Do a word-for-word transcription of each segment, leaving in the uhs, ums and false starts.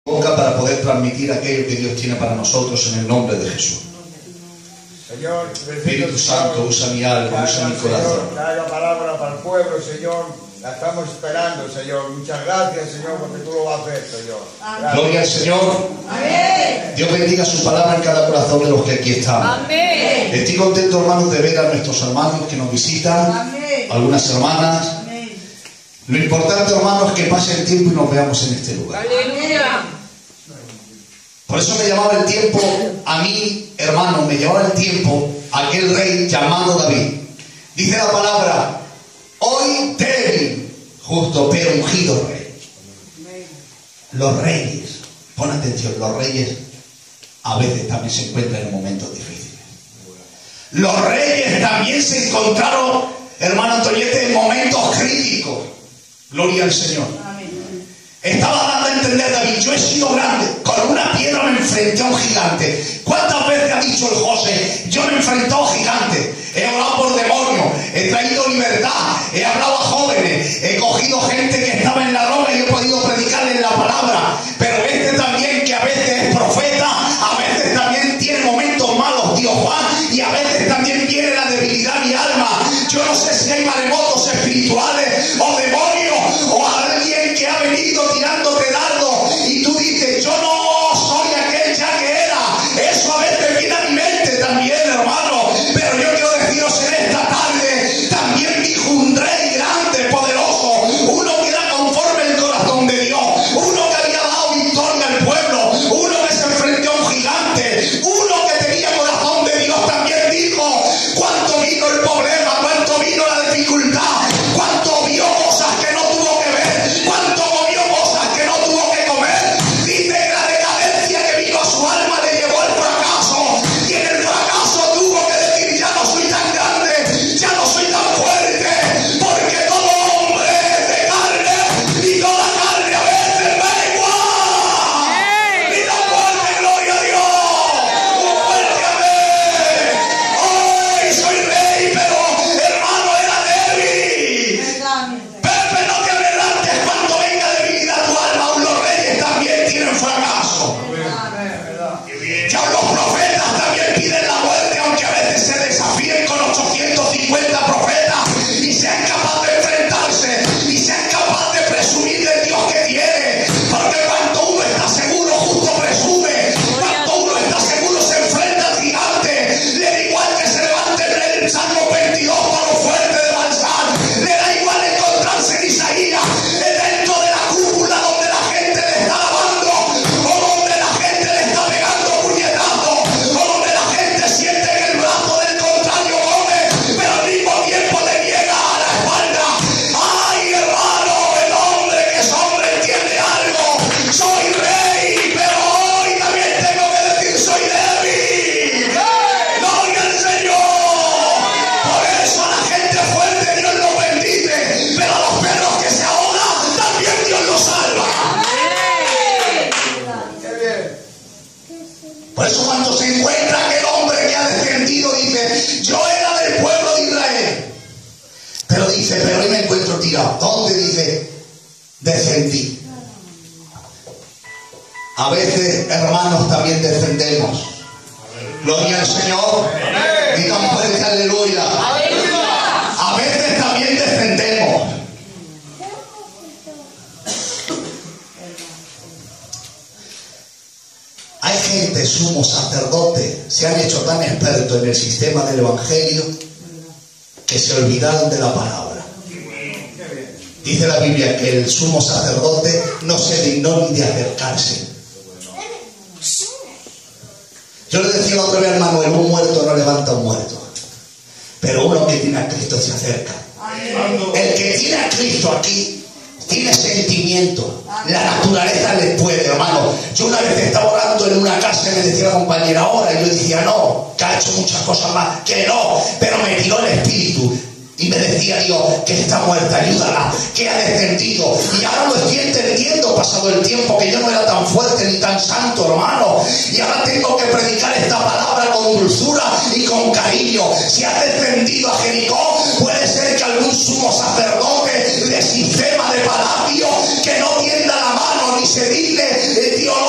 boca para poder transmitir aquello que Dios tiene para nosotros en el nombre de Jesús. Señor, Espíritu Santo, usa mi alma, usa mi corazón. Trae la palabra para el pueblo, Señor. La estamos esperando, Señor. Muchas gracias, Señor, porque tú lo vas a hacer, Señor. Gracias. Gloria al Señor. Amén. Dios bendiga su palabra en cada corazón de los que aquí estamos. Amén. Estoy contento, hermanos, de ver a nuestros hermanos que nos visitan, Amén. algunas hermanas. Amén. Lo importante, hermanos, es que pase el tiempo y nos veamos en este lugar. Aleluya. Por eso me llamaba el tiempo, a mí, hermano, me llevaba el tiempo aquel rey llamado David. Dice la palabra, hoy débil, justo pero ungido rey. Los reyes, pon atención, los reyes a veces también se encuentran en momentos difíciles. Los reyes también se encontraron, hermano Antoñete, en momentos críticos. Gloria al Señor. Estaba dando a entender David, yo he sido grande, con una piedra me enfrenté a un gigante. ¿Cuántas veces ha dicho el José, yo me he enfrentado a gigantes? He hablado por demonios, he traído libertad, he hablado a jóvenes, he cogido gente que estaba en la droga y he podido predicarles la palabra. Pero este también, que a veces es profeta, a veces también tiene momentos malos, Dios Juan, y a veces también viene la debilidad de mi alma. Yo no sé si hay maremotos espirituales o demonios o alguien que ha venido tirándote dardo y tú dices, yo no soy aquel ya que era. Eso a veces viene a mi mente también, hermano. Pero yo quiero deciros en esta tarde, también dijo un rey grande, poderoso, uno que era conforme el corazón de Dios, uno que había dado victoria al pueblo, uno que se enfrentó a un gigante, uno que tenía corazón de Dios, también dijo cuánto vino el problema, cuánto vino la dificultad, cuánto vio cosas que no tuvo que ver, cuánto comió cosas que no tuvo que comer. Dice que la decadencia que vino a su alma le llevó al fracaso, y en el fracaso tuvo que decir, ya no soy tan grande, ya no soy tan fuerte, porque todo hombre es de carne y toda carne a veces mengua. Y da fuerte, gloria a Dios, un fuerte amén. Hoy soy rey, pero hermano era débil. Pepe, no te adelantes cuando venga debilidad a tu alma, aún los reyes también tienen fracaso. Ya los profetas también piden la muerte, aunque a veces se desafíen con ochocientos cincuenta profetas y sean capaces de enfrentarse y sean capaces de presumir del Dios que tiene. Porque cuando uno está seguro, justo presume. Cuando uno está seguro, se enfrenta al gigante. Le da igual que se levante en el Salmo veintidós para lo fuerte de Balsán. Le da igual encontrarse en Isaías, dentro de la cúpula donde la gente le está lavando, o donde la gente le está pegando puñetazos, o donde la gente siente que el brazo del contrario come, pero al mismo tiempo le llega a la espalda. ¡Ay, hermano! El hombre que es hombre entiende algo. Soy rey, pero hoy también tengo que decir soy débil. ¡Gloria al Señor! Por eso a la gente fuerte Dios los bendice, pero a los perros que se ahogan también Dios los salva. Qué bien. Por eso cuando se encuentra aquel hombre que ha descendido, dice, yo era del pueblo de Israel. Pero dice, pero hoy me encuentro tirado. ¿Dónde? Dice, descendí. A veces, hermanos, también descendemos. Gloria al Señor. Digan fuerte aleluya. A veces también descendemos. Hay gente, sumos sacerdotes, se han hecho tan expertos en el sistema del Evangelio que se olvidaron de la palabra. Dice la Biblia que el sumo sacerdote no se dignó ni de acercarse. Yo le decía la otra vez al Manuel, un muerto no levanta un muerto, pero uno que tiene a Cristo se acerca. El que tiene a Cristo aquí tiene sentimiento. La naturaleza le puede, hermano. Yo una vez estaba orando en una casa y me decía la compañera, ahora, y yo decía, no, que ha hecho muchas cosas más, que no, pero me tiró el espíritu. Y me decía Dios, que está muerta, ayúdala, que ha descendido. Y ahora lo estoy entendiendo, pasado el tiempo, que yo no era tan fuerte ni tan santo, hermano. Y ahora tengo que predicar esta palabra con dulzura y con cariño. Si has descendido a Jericó, puede ser que algún sumo sacerdote de sistema de palacio, que no tienda la mano ni se digle, Dios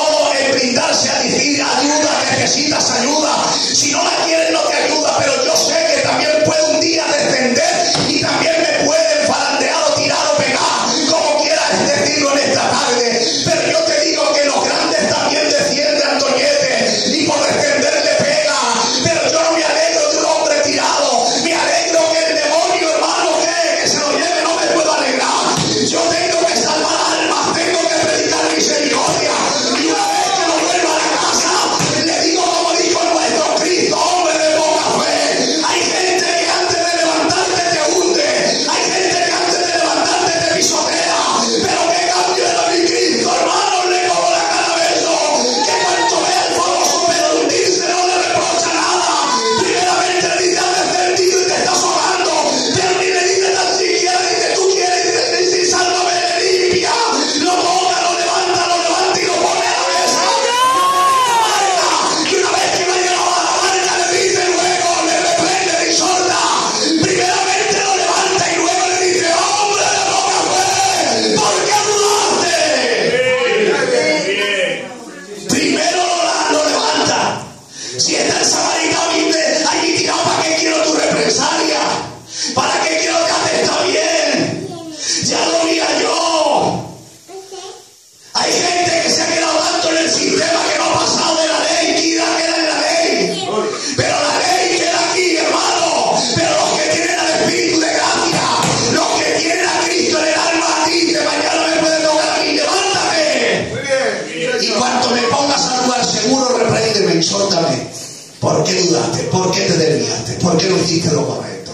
Y cuando me pongas a lugar seguro, repréndeme, exhórtame. ¿Por qué dudaste? ¿Por qué te desviaste? ¿Por qué no hiciste lo correcto?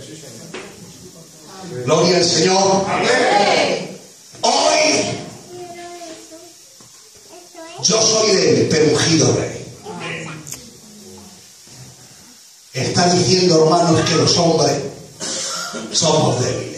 Gloria al Señor. Amén. Hoy yo soy débil, pero ungido rey. Está diciendo, hermanos, que los hombres somos débiles.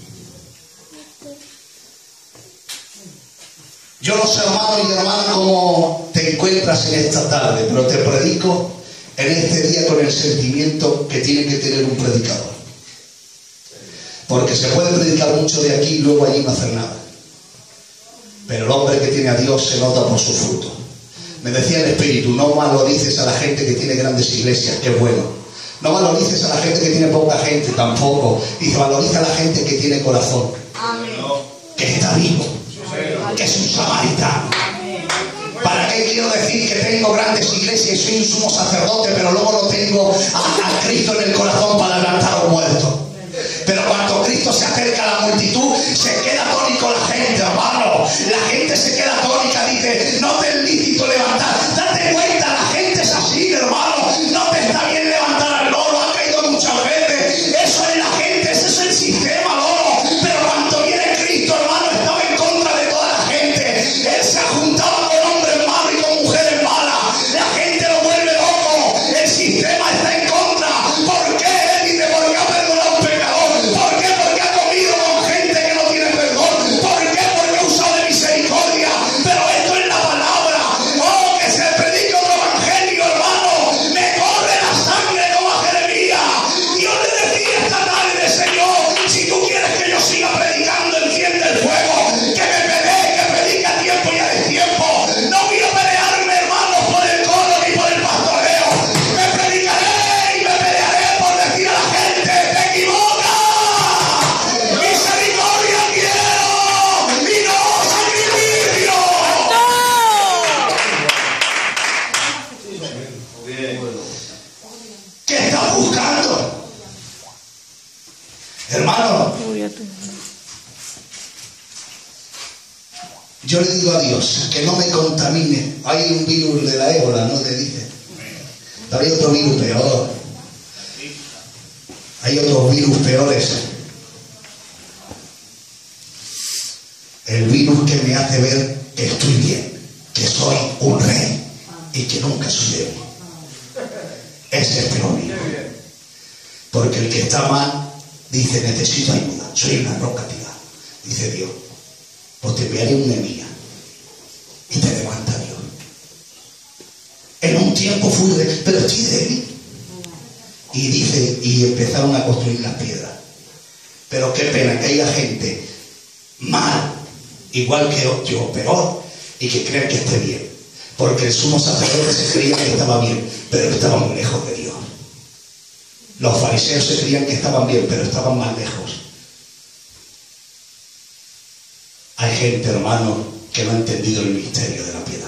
Yo no sé, hermano y hermana, cómo te encuentras en esta tarde, pero te predico en este día con el sentimiento que tiene que tener un predicador. Porque se puede predicar mucho de aquí y luego allí no hacer nada. Pero el hombre que tiene a Dios se nota por su fruto. Me decía el Espíritu, no malodices a la gente que tiene grandes iglesias, qué bueno. No valorices a la gente que tiene poca gente, tampoco. Dice, valoriza a la gente que tiene corazón. Amén. Que está vivo. Que es un samaritano. ¿Para qué quiero decir que tengo grandes iglesias y soy un sumo sacerdote, pero luego no tengo a, a Cristo en el corazón para levantar a un muerto? Pero cuando Cristo se acerca a la multitud, se queda atónico la gente, hermano. La gente se queda atónica, dice, no te es lícito levantar. Date cuenta, la gente es así, hermano. No te está bien levantar al loro, ha caído muchas veces. Eso es la gente, ese es el sistema, loro. Pero cuando viene Cristo, hermano, estaba en contra de toda la gente. Él se ha juntado con hombres malos y con mujeres malas. La gente lo vuelve loco. El sistema está en contra. ¿Por qué? Él dice, porque ha perdonado a un pecador. ¿Por qué? Porque ha comido con gente que no tiene perdón. ¿Por qué? Porque ha usado de misericordia. Pero esto es la palabra. Oh, que se predique otro evangelio, hermano. Me corre la sangre como a Jeremías. Dios le decía esta tarde, Señor, si tú quieres que yo siga predicando, enciende el fuego. Que me pelee, que predique a tiempo y a destiempo. No quiero pelearme, hermanos, por el coro ni por el pastoreo. Me predicaré y me pelearé por decir a la gente, te equivocas. Misericordia quiero y no sacrificio. ¿Qué estás buscando? Hermano, yo le digo a Dios que no me contamine. Hay un virus de la ébola, ¿no te dice? Pero hay otro virus peor. Hay otros virus peores. El virus que me hace ver que estoy bien, que soy un rey y que nunca soy débil. Ese es el peor virus. Porque el que está mal dice, necesito ayuda, soy una roca tirada. Dice Dios, pues te enviaré una enemiga y te levanta Dios. En un tiempo fui de, pero estoy débil. Y dice, y empezaron a construir las piedras. Pero qué pena que haya gente mal, igual que yo, peor, y que crean que esté bien. Porque el sumo sacerdote se creía que estaba bien, pero estaba muy lejos de Dios. Los fariseos se creían que estaban bien, pero estaban más lejos. Hay gente, hermano, que no ha entendido el misterio de la piedad.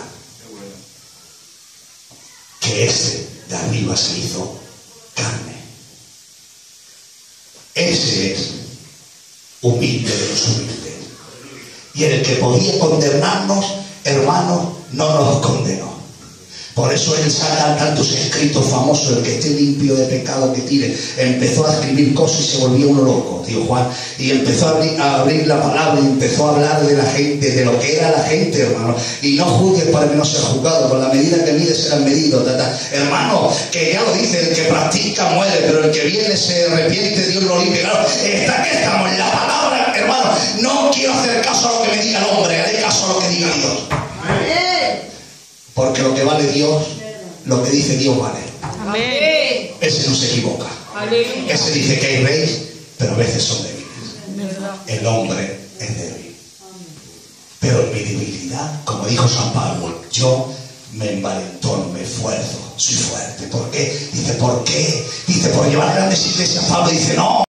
Que ese de arriba se hizo carne. Ese es humilde de los humildes. Y en el que podía condenarnos, hermano, no nos condenó. Por eso él saca tantos escritos famosos, el que esté limpio de pecado que tire. Empezó a escribir cosas y se volvía uno loco, tío Juan. Y empezó a abrir, a abrir la palabra y empezó a hablar de la gente, de lo que era la gente, hermano. Y no juzgues para que no sea juzgado, con la medida que mides serán medidos. Tata. Hermano, que ya lo dice, el que practica muere, pero el que viene se arrepiente, Dios lo limpia. Claro, está que estamos en la palabra, hermano. No quiero hacer caso a lo que me diga el hombre, haré caso a lo que diga Dios. Porque lo que vale Dios, lo que dice Dios vale. Amén. Ese no se equivoca. Aleluya. Ese dice que hay reyes, pero a veces son débiles. El hombre es débil. Pero en mi debilidad, como dijo San Pablo, yo me envalentono, me esfuerzo, soy fuerte. ¿Por qué? Dice, ¿por qué? Dice, por llevar grandes iglesias. Pablo dice, no.